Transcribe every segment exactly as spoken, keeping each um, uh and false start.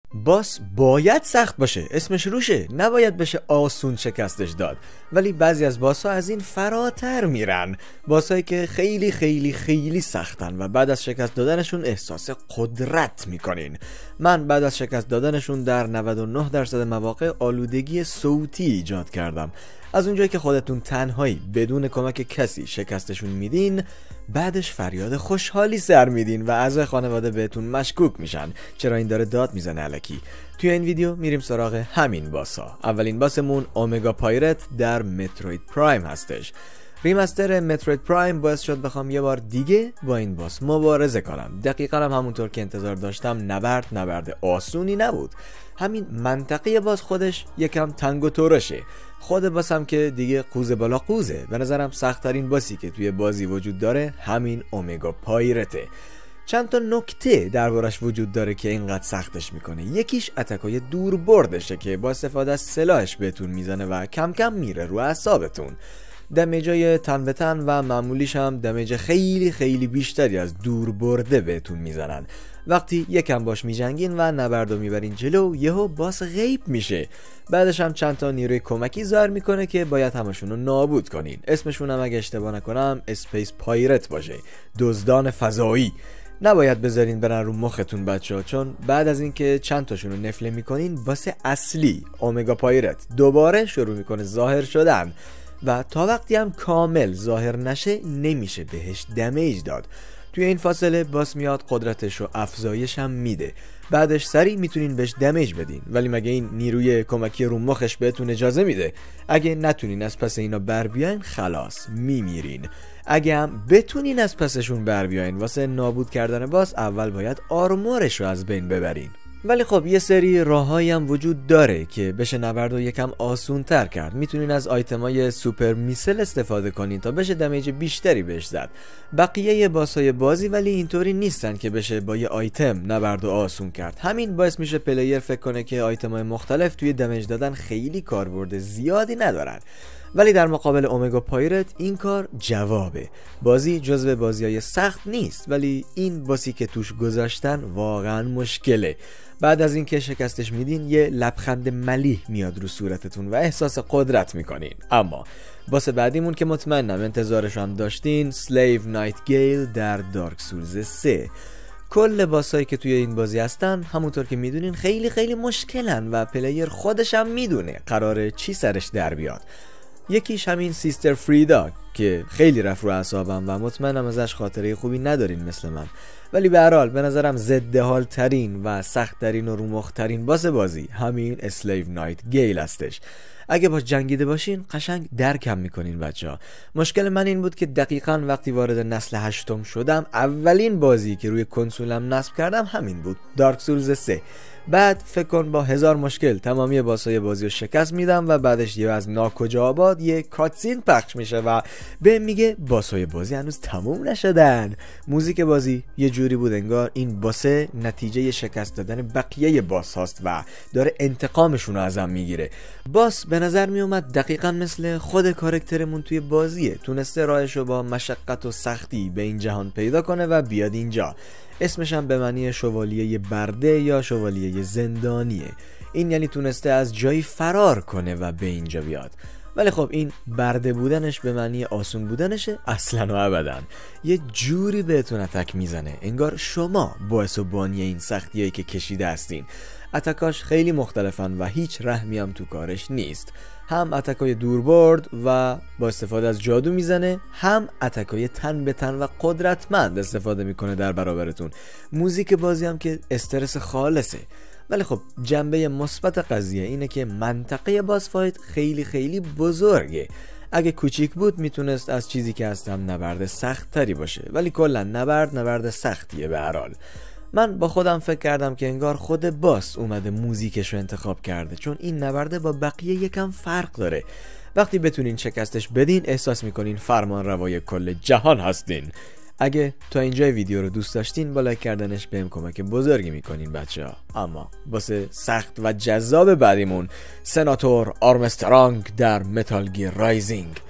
باس باید سخت باشه، اسمش روشه، نباید بشه آسون شکستش داد. ولی بعضی از باس ها از این فراتر میرن، باس هایی که خیلی خیلی خیلی سختن و بعد از شکست دادنشون احساس قدرت میکنین. من بعد از شکست دادنشون در نود و نه درصد مواقع آلودگی صوتی ایجاد کردم. از اونجایی که خودتون تنهایی بدون کمک کسی شکستشون میدین، بعدش فریاد خوشحالی سر میدین و اعضای خانواده بهتون مشکوک میشن چرا این داره داد میزنه الکی. توی این ویدیو میریم سراغ همین باسا. اولین باسمون اومگا پایرت در متروید پرایم هستش. ریمستر متروید پرایم باعث شد بخوام یه بار دیگه با این باس مبارزه کنم. دقیقاً هم همونطور که انتظار داشتم نبرد نبرد آسونی نبود. همین منطقه باز خودش یکم تنگ و ترشه. خود باسم که دیگه قوز بالا قوزه. به نظرم سخت ترین باسی که توی بازی وجود داره همین اومگا پایرته. چند تا نکته دربارش وجود داره که اینقدر سختش میکنه. یکیش اتکای دور بردشه که با استفاده از سلاحش بهتون میزنه و کم کم میره رو اعصابتون. دمیجای تن به تن و معمولیش هم دمیج خیلی خیلی بیشتری از دور برده بهتون میزنن. وقتی یکم باش میجنگین و نبردو میبرین جلو، یهو باس غیب میشه. بعدش هم چند تا نیروی کمکی ظاهر میکنه که باید همشون رو نابود کنین. اسمشون هم اگه اشتباه نکنم اسپیس پایرت باشه، دزدان فضایی. نباید بذارین برن رو مختون بچه‌ها، چون بعد از اینکه چند تاشون رو نفله میکنین، باس اصلی اومگا پایرت دوباره شروع میکنه ظاهر شدن و تا وقتی هم کامل ظاهر نشه نمیشه بهش دمیج داد. توی این فاصله باس میاد قدرتش رو افزایش هم میده. بعدش سریع میتونین بهش دمیج بدین. ولی مگه این نیروی کمکی رو مخش بهتون اجازه میده؟ اگه نتونین از پس اینا بر بیاین خلاص میمیرین. اگه هم بتونین از پسشون بر بیاین، واسه نابود کردن باس اول باید آرمورش رو از بین ببرین. ولی خب یه سری راههایی هم وجود داره که بشه نبرد رو یکم آسون تر کرد. میتونین از آیتمای سوپر میسل استفاده کنین تا بشه دمیج بیشتری بهش زد. بقیه باسای بازی ولی اینطوری نیستن که بشه با یه آیتم نبرد رو آسون کرد. همین باعث میشه پلیر فکر کنه که آیتمای مختلف توی دمیج دادن خیلی کاربرد زیادی ندارن. ولی در مقابل اومگا پایرت این کار جوابه. بازی جزو بازیای سخت نیست، ولی این باسی که توش گذاشتن واقعا مشکله. بعد از اینکه شکستش میدین یه لبخند ملیح میاد رو صورتتون و احساس قدرت میکنین. اما باس بعدیمون که مطمئنم انتظارش هم داشتین، سلیو نایتگیل در دارک سولز سه. کل باسایی که توی این بازی هستن همونطور که میدونین خیلی خیلی مشکلن و پلیر خودش هم میدونه قراره چی سرش در بیاد. یکیش همین سیستر فریدا که خیلی رفت رو اعصابم و مطمئنم ازش خاطره خوبی ندارین مثل من. ولی به هر حال به نظرم ضد حال ترین و سخت ترین و رومخ ترین باس بازی همین اسلیو نایتگیل هستش. اگه باش جنگیده باشین قشنگ درکم میکنین بچه ها. مشکل من این بود که دقیقاً وقتی وارد نسل هشتم شدم اولین بازی که روی کنسولم نصب کردم همین بود، دارک سولز سه. بعد فکر کن با هزار مشکل تمامی باسای بازی رو شکست میدم و بعدش یه از ناکجا آباد یه کاتسین پخش میشه و به میگه باسای بازی هنوز تموم نشدن. موزیک بازی یه جوری بود انگار این باسه نتیجه شکست دادن بقیه باس هاست و داره انتقامشون رو ازم میگیره. باس به نظر میومد دقیقاً مثل خود کاراکترمون توی بازیه، تونسته راهشو با مشقت و سختی به این جهان پیدا کنه و بیاد اینجا. اسمش هم به معنی شوالیه برده یا شوالیه زندانیه. این یعنی تونسته از جایی فرار کنه و به اینجا بیاد. ولی خب این برده بودنش به معنی آسون بودنشه؟ اصلا و ابدا. یه جوری بهتون اتک میزنه انگار شما باعث و بانی این سختیایی که کشیده هستین. اتکاش خیلی مختلفن و هیچ رحمی هم تو کارش نیست. هم اتکای دوربرد و با استفاده از جادو میزنه، هم اتکای تن به تن و قدرتمند استفاده میکنه در برابرتون. موزیک بازی هم که استرس خالصه. ولی خب جنبه مثبت قضیه اینه که منطقه باس فایت خیلی خیلی بزرگه. اگه کوچیک بود میتونست از چیزی که هستم نبرد سخت تری باشه، ولی کلا نبرد نبرد سختیه به هر حال. من با خودم فکر کردم که انگار خود باس اومده موزیکش رو انتخاب کرده، چون این نبرده با بقیه یکم فرق داره. وقتی بتونین شکستش بدین احساس میکنین فرمان روای کل جهان هستین. اگه تا اینجای ویدیو رو دوست داشتین با لایک کردنش بهم کمک بزرگی میکنین بچه ها. اما واسه سخت و جذاب بعدیمون، سناتور آرمسترانگ در متال گیر رایزینگ.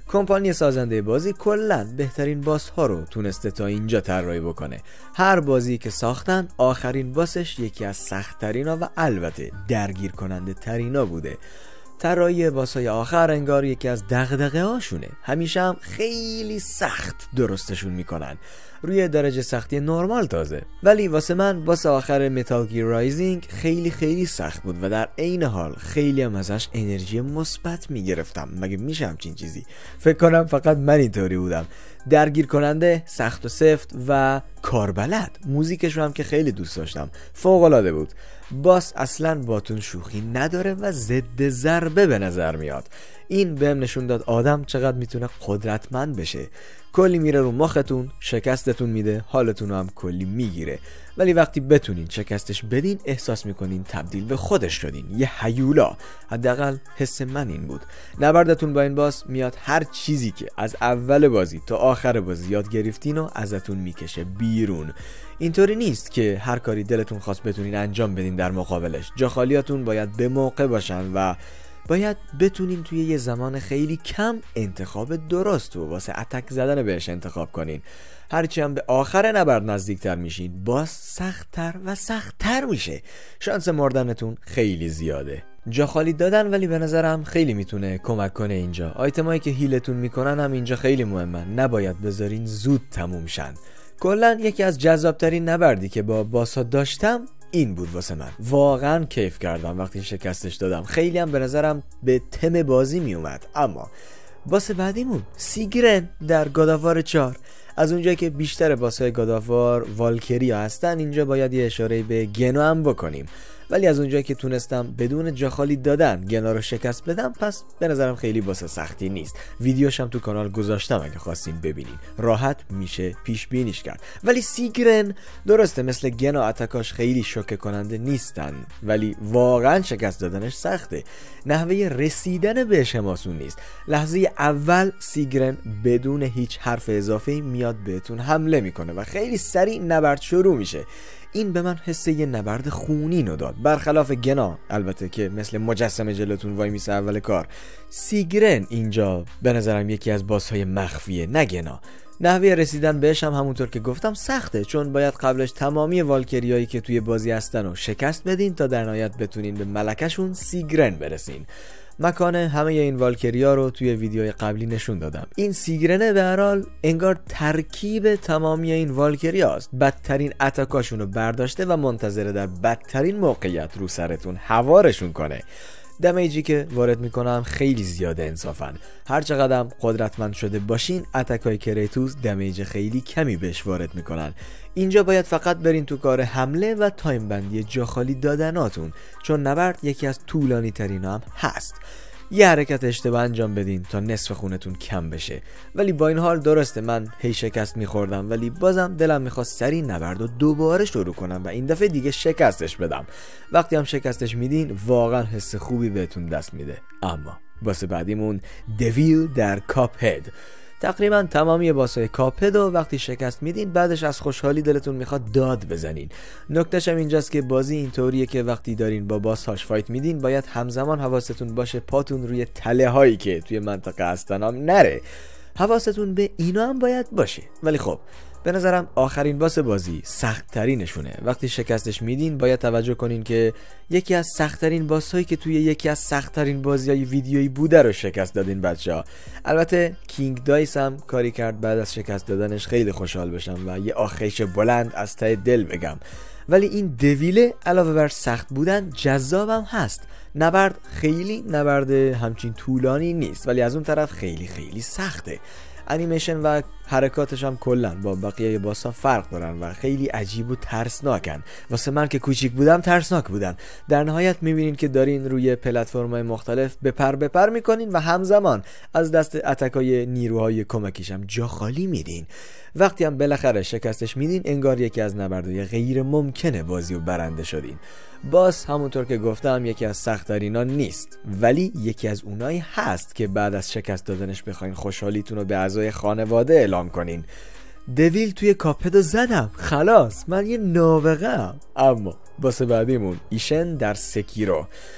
کمپانی سازنده بازی کلاً بهترین باس ها رو تونسته تا اینجا طراحی بکنه. هر بازی که ساختن آخرین باسش یکی از سخت‌ترینا و البته درگیر کننده ترینا بوده. طراحی باسای آخر انگار یکی از دغدغه هاشونه. همیشه هم خیلی سخت درستشون میکنن، روی درجه سختی نرمال تازه. ولی واسه من باس آخر متال گیر رایزینگ خیلی خیلی سخت بود و در عین حال خیلی هم ازش انرژی مثبت میگرفتم. مگه میشه همچین چیزی؟ فکر کنم فقط من اینطوری بودم. درگیر کننده، سخت و سفت و کاربلد. موزیکش رو هم که خیلی دوست داشتم، فوق العاده بود. باس اصلا باتون شوخی نداره و ضد ضربه به نظر میاد. این بهم نشون داد آدم چقدر میتونه قدرتمند بشه. کلی میره رو مختون، شکستتون میده، حالتون رو هم کلی میگیره. ولی وقتی بتونین شکستش بدین احساس میکنین تبدیل به خودش شدین، یه هیولا. حداقل حس من این بود. نبردتون با این باس میاد هر چیزی که از اول بازی تا آخر بازی یاد گرفتین و ازتون میکشه بیرون. اینطوری نیست که هر کاری دلتون خواست بتونین انجام بدین در مقابلش. جاخالیاتون باید به موقع باشن و باید بتونین توی یه زمان خیلی کم انتخاب درست و واسه اتک زدن بهش انتخاب کنین. هرچی هم به آخر نبرد نزدیکتر میشین باز سختتر و سختتر میشه. شانس مردنتون خیلی زیاده. جا خالی دادن ولی به نظرم خیلی میتونه کمک کنه اینجا. آیتمایی که هیلتون میکنن هم اینجا خیلی مهمن، نباید بذارین زود تموم شن. کلا یکی از جذابترین نبردی که با باسا داشتم این بود واسه من. واقعا کیف کردم وقتی شکستش دادم. خیلی هم به نظرم به تم بازی می اومد. اما باس بعدیمون سیگرن در گادآوار چهار. از اونجایی که بیشتر باسای گادآوار والکریا هستن، اینجا باید یه اشاره به گنو هم بکنیم. ولی از اونجایی که تونستم بدون جاخالی دادن گنا رو شکست بدم، پس به نظرم خیلی باس سختی نیست. ویدیوشم تو کانال گذاشتم، اگه خواستین ببینین. راحت میشه پیش بینیش کرد. ولی سیگرن درسته مثل گنا اتکاش خیلی شوکه کننده نیستن، ولی واقعا شکست دادنش سخته. نحوه رسیدن بهش هم آسون نیست. لحظه اول سیگرن بدون هیچ حرف اضافه‌ای میاد بهتون حمله میکنه و خیلی سریع نبرد شروع میشه. این به من حس یه نبرد خونین رو داد، برخلاف گنا البته که مثل مجسمه جلوتون وای میسه اول کار. سیگرن اینجا به نظرم یکی از باس‌های مخفیه، نه گنا. نحوه رسیدن بهش هم همونطور که گفتم سخته، چون باید قبلش تمامی والکریایی که توی بازی هستن رو شکست بدین تا در نهایت بتونین به ملکشون سیگرن برسین. مکان همه این والکریا رو توی ویدیوهای قبلی نشون دادم. این سیگرنه به هر حال انگار ترکیب تمامی این والکریاست. بدترین اتاکاشون رو برداشته و منتظره در بدترین موقعیت رو سرتون هوارشون کنه. دمیجی که وارد میکنم خیلی زیاده انصافا. هر چقدر قدرتمند شده باشین اتکای کریتوس دمیج خیلی کمی بهش وارد میکنن. اینجا باید فقط برین تو کار حمله و تایم بندی جاخالی دادناتون، چون نبرد یکی از طولانی ترین هم هست. یه حرکت اشتباه انجام بدین تا نصف خونتون کم بشه. ولی با این حال درسته من هی شکست میخوردم، ولی بازم دلم میخواست سری نبرد و دوباره شروع کنم و این دفعه دیگه شکستش بدم. وقتی هم شکستش میدین واقعا حس خوبی بهتون دست میده. اما باس بعدیمون دویل در کاپ هد. تقریبا تمامی باسای کاپد و وقتی شکست میدین بعدش از خوشحالی دلتون میخواد داد بزنین. نکتهش هم اینجاست که بازی اینطوریه که وقتی دارین با باس هاش فایت میدین باید همزمان حواستون باشه پاتون روی تله هایی که توی منطقه هستن هم نره. حواستون به اینا هم باید باشه. ولی خب به نظرم آخرین باس بازی سخت ترینشونه. وقتی شکستش میدین باید توجه کنین که یکی از سخت ترین باس هایی که توی یکی از سخت ترین بازی های ویدیویی بوده رو شکست دادین بچه ها. البته کینگ دایس هم کاری کرد بعد از شکست دادنش خیلی خوشحال بشم و یه آخیش بلند از ته دل بگم. ولی این دویله علاوه بر سخت بودن جذابم هست. نبرد خیلی نبرد همچین طولانی نیست، ولی از اون طرف خیلی خیلی سخته. انیمیشن و حرکاتش هم کلا با بقیه باسا فرق دارن و خیلی عجیب و ترسناکن. واسه من که کوچیک بودم ترسناک بودن. در نهایت میبینین که دارین روی پلتفرم‌های مختلف بپر بپر میکنین و همزمان از دست اتکای نیروهای کمکیش هم جا خالی میدین. وقتی هم بالاخره شکستش میدین انگار یکی از نبردهای غیر ممکنه بازی و برنده شدین. باس همونطور که گفتم یکی از سخت‌ترینا نیست، ولی یکی از اونایی هست که بعد از شکست دادنش بخواین خوشحالیتون رو به اعضای خانواده اعلام کنین. دویل توی کاپدو زدم، خلاص من یه نابغه‌ام. اما باس بعدیمون ایشن در سکیرو.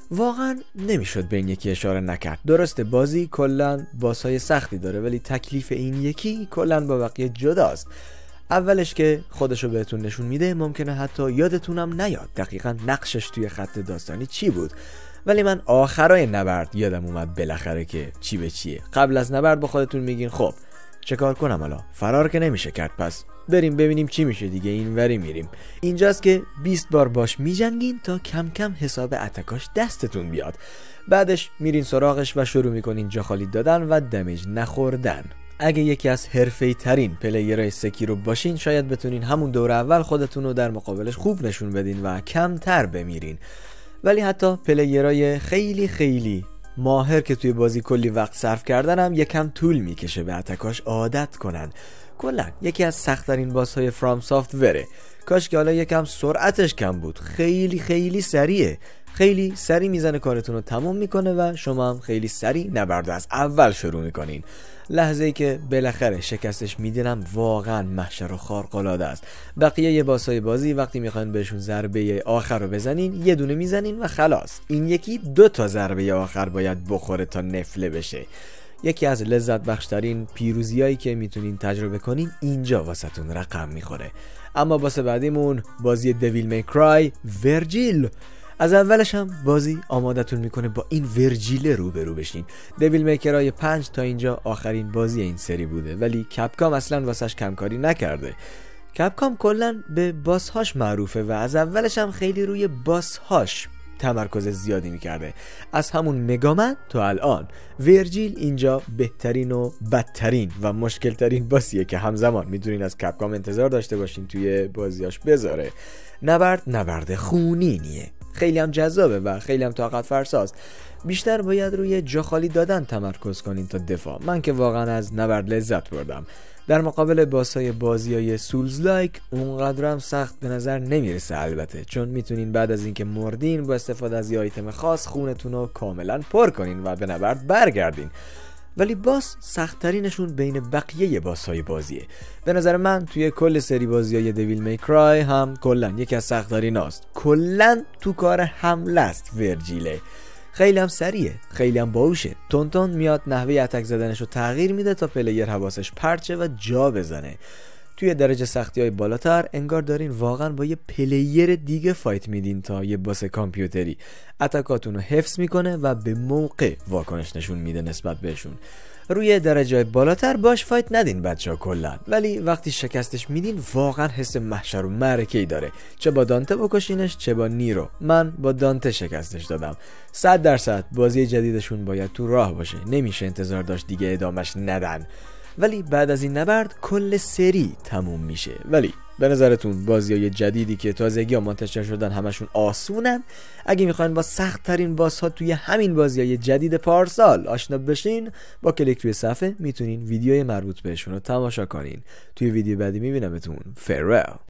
واقعا نمیشد به این یکی اشاره نکرد. درسته بازی کلا باسای سختی داره ولی تکلیف این یکی کلا با بقیه جداست. اولش که خودشو بهتون نشون میده ممکنه حتی یادتونم نیاد دقیقا نقشش توی خط داستانی چی بود، ولی من آخرای نبرد یادم اومد بالاخره که چی به چیه. قبل از نبرد با خودتون میگین خب چه کار کنم حالا؟ فرار که نمیشه کرد، پس بریم ببینیم چی میشه دیگه، اینوری میریم. اینجاست که بیست بار باش میجنگین تا کم کم حساب اتکاش دستتون بیاد. بعدش میرین سراغش و شروع میکنین جا خالی دادن و دمیج نخوردن. اگه یکی از حرفه‌ای ترین پلیرهای سکیرو باشین شاید بتونین همون دور اول خودتون رو در مقابلش خوب نشون بدین و کمتر بمیرین، ولی حتی پلیرهای خیلی خیلی ماهر که توی بازی کلی وقت صرف کردن هم یکم طول میکشه به اتکاش عادت کنن. کلا یکی از سخت‌ترین بازهای فرام سافت وره. کاش که حالا یکم سرعتش کم بود. خیلی خیلی سریعه، خیلی سریع میزنه کارتون رو تموم میکنه و شما هم خیلی سریع نبرد از اول شروع میکنین. لحظه ای که بالاخره شکستش میدینم واقعا محشر و خارق‌العاده است. بقیه یه باسای بازی وقتی میخواین بهشون ضربه آخر رو بزنین یه دونه میزنین و خلاص. این یکی دو تا ضربه آخر باید بخوره تا نفله بشه. یکی از لذت بخشترین پیروزیایی که میتونین تجربه کنین اینجا واسهتون رقم میخوره. اما واسه بعدیمون بازی دیویل می کرای ورجیل. از اولش هم بازی آمادتون میکنه با این ورجیله روبرو بشین. دیویل می کرای پنج تا اینجا آخرین بازی این سری بوده، ولی کپکام اصلا واسش کمکاری نکرده. کپکام کلا به باسهاش معروفه و از اولش هم خیلی روی باسهاش تمرکز زیادی میکرده. از همون مگامن تا الان ورجیل اینجا بهترین و بدترین و مشکل ترین باسیه که همزمان میتونین از کپکام انتظار داشته باشین توی بازیاش بذاره. نبرد نبرد خونینیه، خیلی هم جذابه و خیلی هم طاقت فرساست. بیشتر باید روی جا خالی دادن تمرکز کنین تا دفاع. من که واقعا از نبرد لذت بردم. در مقابل باسای بازیای سولز لایک اونقدر هم سخت به نظر نمیرسه البته، چون میتونین بعد از اینکه مردین با استفاده از یه آیتم خاص خونتون رو کاملا پر کنین و به نبرد برگردین. ولی باس سخت‌ترینشون بین بقیه باس‌های بازیه. به نظر من توی کل سری بازی‌های دیویل می کرای هم کلاً یکی از سخت‌تریناست. کلاً تو کار حمله است ورجیله. خیلی هم سریعه، خیلی هم باهوشه. تونتون میاد نحوه اتک زدنش رو تغییر میده تا پلیر حواسش پرچه و جا بزنه. توی درجه سختی های بالاتر انگار دارین واقعا با یه پلیر دیگه فایت میدین تا یه باس کامپیوتری. اتکاتون رو حفظ میکنه و به موقع واکنش نشون میده نسبت بهشون. روی درجه بالاتر باش فایت ندین بچه ها کلن، ولی وقتی شکستش میدین واقعا حس محشر و معرکه‌ای داره. چه با دانته بکشینش چه با نیرو. من با دانته شکستش دادم. صد درصد بازی جدیدشون باید تو راه باشه، نمیشه انتظار داشت دیگه ادامش ندن. ولی بعد از این نبرد کل سری تموم میشه. ولی به نظرتون بازیای جدیدی که تازگی ها منتشر شدن همشون آسونن؟ اگه میخواین با سخت ترین باس ها توی همین بازیای جدید پارسال آشنا بشین، با کلیک توی صفحه میتونین ویدیوی مربوط بهشون رو تماشا کنین. توی ویدیو بعدی میبینمتون. فرل.